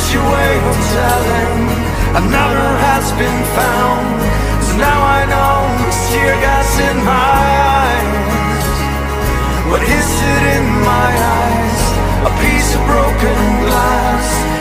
your way of telling another has been found. So now I know it's tear gas in my eyes. What is it in my eyes? A piece of broken glass.